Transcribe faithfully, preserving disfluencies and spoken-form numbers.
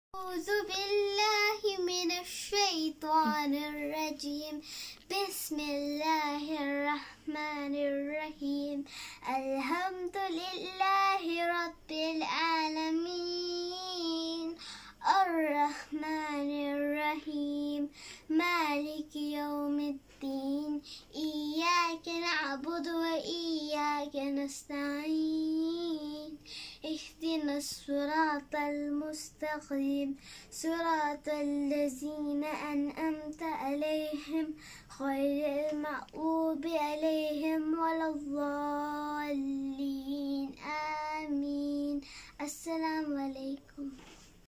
أعوذ بالله من الشيطان الرجيم. بسم الله الرحمن الرحيم. الحمد لله رب العالمين الرحمن الرحيم مالك يوم الدين. إياك نعبد وإياك نستعين. اهدنا الصراط المستقيم صراط الذين أنعمت عليهم غير المغضوب عليهم ولا الضالين. آمين. السلام عليكم.